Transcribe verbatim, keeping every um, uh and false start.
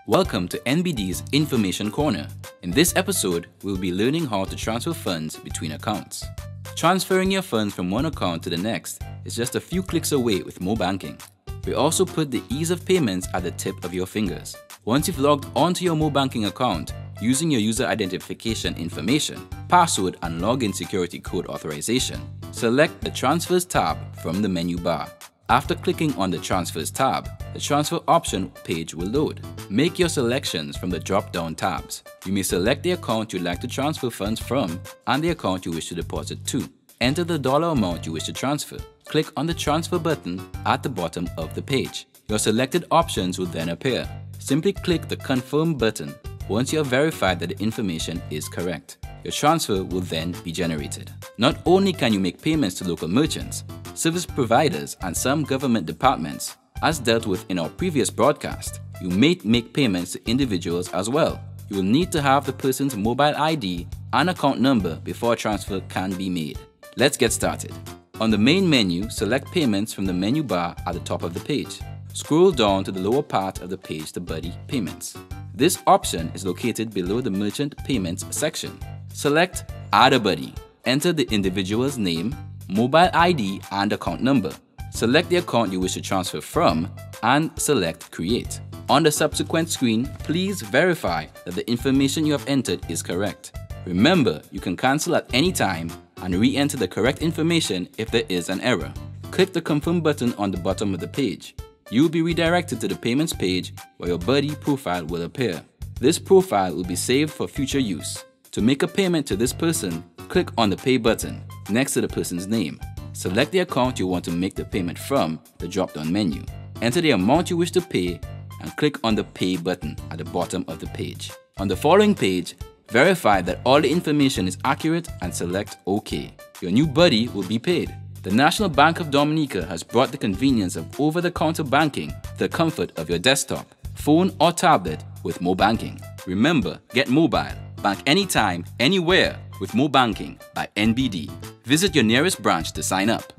Welcome to N B D's Information Corner. In this episode, we'll be learning how to transfer funds between accounts. Transferring your funds from one account to the next is just a few clicks away with Mo Banking. We also put the ease of payments at the tip of your fingers. Once you've logged onto your Mo Banking account using your user identification information, password and login security code authorization, select the Transfers tab from the menu bar. After clicking on the Transfers tab, the Transfer option page will load. Make your selections from the drop-down tabs. You may select the account you'd like to transfer funds from and the account you wish to deposit to. Enter the dollar amount you wish to transfer. Click on the Transfer button at the bottom of the page. Your selected options will then appear. Simply click the Confirm button once you have verified that the information is correct. Your transfer will then be generated. Not only can you make payments to local merchants, service providers and some government departments, as dealt with in our previous broadcast, you may make payments to individuals as well. You will need to have the person's mobile I D and account number before a transfer can be made. Let's get started. On the main menu, select Payments from the menu bar at the top of the page. Scroll down to the lower part of the page to Buddy Payments. This option is located below the Merchant Payments section. Select Add a Buddy. Enter the individual's name, mobile I D and account number. Select the account you wish to transfer from and select Create. On the subsequent screen, please verify that the information you have entered is correct. Remember, you can cancel at any time and re-enter the correct information if there is an error. Click the Confirm button on the bottom of the page. You will be redirected to the Payments page where your Buddy profile will appear. This profile will be saved for future use. To make a payment to this person, click on the Pay button next to the person's name. Select the account you want to make the payment from the drop-down menu. Enter the amount you wish to pay and click on the Pay button at the bottom of the page. On the following page, verify that all the information is accurate and select OK. Your new Buddy will be paid. The National Bank of Dominica has brought the convenience of over-the-counter banking to the comfort of your desktop, phone or tablet with Mo Banking. Remember, get mobile. Bank anytime, anywhere with Mo Banking by N B D. Visit your nearest branch to sign up.